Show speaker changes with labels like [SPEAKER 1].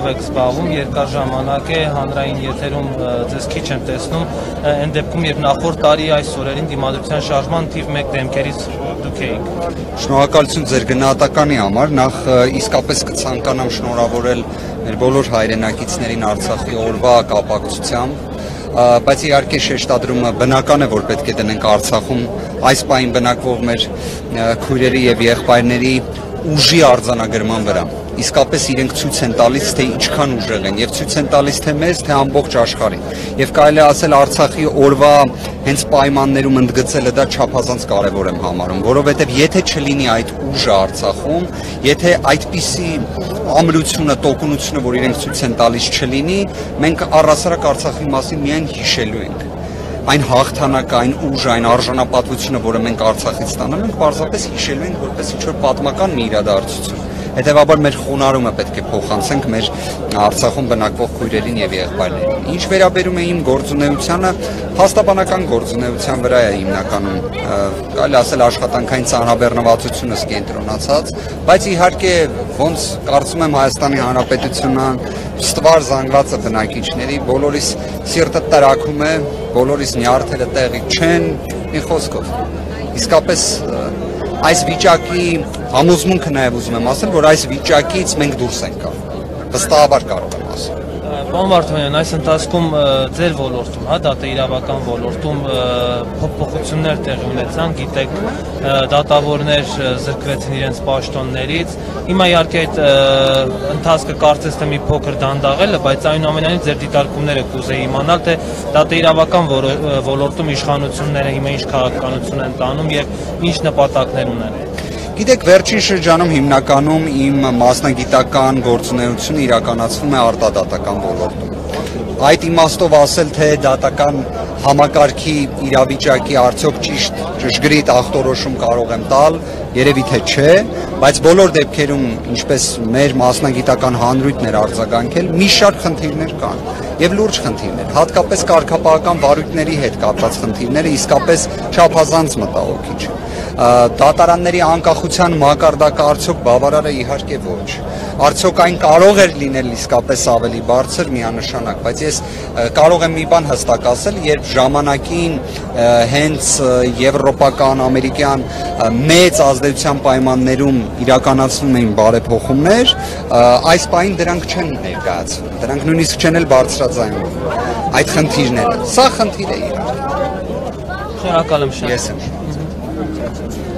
[SPEAKER 1] եք զբաղվում, երկար ժամանակ է հանրային եթերում ձեզ քիչ եմ տեսնում, այն դեպքում երբ նախորդ տարի այս օրերին Դիմադրության շարժման թիվ 1 դեմքերից դուք էիք։
[SPEAKER 2] Շնորհակալություն ձեր գնահատականի համար, նախ իսկապես կցանկանամ շնորհավորել մեր բոլոր հայրենակիցներին Արցախի օրվա կապակցությամբ, բայց իհարկե շեշտադրումը բնական է, որ պետք է դնենք Արցախում այս պահին բնակվող մեր քույրերի եւ եղբայրների ուժի արձանագրման վրա։ Իսկապես իրենք ցույց են տալիս, թե ինչքան ուժեղ են, եւ ցույց են տալիս թե մեզ, թե ամբողջ աշխարհին։ Եվ կարելի է ասել Արցախի օրվա հենց պայմաններում ընդգծելը դա չափազանց կարևոր եմ համարում, որովհետեւ եթե չլինի այդ ուժը Արցախում, եթե այդպիսի ամրությունը, տոկունությունը, որ իրենք ցույց են տալիս չլինի, մենք առհասարակ Արցախի մասին միայն հիշելու ենք։ Այն հաղթանակը, այն ուժը, այն արժանապատվությունը, որը մենք Արցախից ստանալու ենք, պարզապես հիշելու ենք որպես ինչ-որ պատմական մի իրադարձություն։ Հետևաբար մեր խոնարհումը պետք է փոխանցենք մեր Արցախում բնակվող քույրերին եւ եղբայրներին։ Ինչ վերաբերում է իմ գործունեությանը, հաստաբանական գործունեության վրա է հիմնականում, կարելի ասել աշխատանքային ծանրաբեռնվածությունս կենտրոնացած, բայց իհարկե ոնց կարծում եմ Հայաստանի Հանրապետությունն ստվար զանգվածը բնակիչների բոլորիս սիրտը տրակում է, բոլորիս նյարդերը տեղի չեն, մի խոսքով։ Իսկապես այս վիճակի համոզմունքը նաև ուզում եմ ասել, որ այս վիճակից մենք դուրս ենք գալու։ Վստահաբար կարող եմ ասել։
[SPEAKER 1] Պարոն Վարդանյան, այս ընթացքում ձեր ոլորտում, դատաիրավական ոլորտում փոփոխություններ տեղի ունեցան, գիտեք, դատավորներ զրկվեցին իրենց պաշտոններից։ Հիմա իհարկե այդ ընթացքը կարծես թե մի փոքր դանդաղել է, բայց այնուամենայնիվ ձեր դիտարկումները կուզեի իմանալ, թե դատաիրավական ոլորտում իշխանությունները հիմա ինչ քաղաքականություն են տանում եւ ինչ նպատակներ ունեն։
[SPEAKER 2] Գիտեք, վերջին շրջանում հիմնականում իմ մասնագիտական գործունեությունը իրականացվում է արտադատական ոլորտում։ Այդ իմաստով ասել, թե դատական համակարգի իրավիճակի արդյոք ճշգրիտ ախտորոշում կարող եմ տալ, երևի թե չէ, բայց բոլոր դեպքերում, ինչպես մեր մասնագիտական հանրույթն էր արձագանքել, մի շարք խնդիրներ կան եւ լուրջ խնդիրներ, հատկապես կարգապահական վարույթների հետ կապված խնդիրները իսկապես չափազանց մտահոգիչ։ Դատարանների անկախության մակարդակը արդյոք բավարար է, իհարկե ոչ։ Արդյոք այն կարող էր լինել իսկապես ավելի բարձր միանշանակ, բայց ես կարող եմ մի բան հստակ ասել, երբ ժամանակին հենց եվրոպական, ամերիկյան մեծ ազդեցության պայմաններում իրականացվում էին բարեփոխումներ, այս պահին դրանք չեն ներկայացվում, դրանք նույնիսկ չեն էլ բարձրաձայնվում։ Այդ խնդիրները, սա խնդիր է իհարկե։
[SPEAKER 1] Շնորհակալ եմ շատ։
[SPEAKER 2] Ես եմ։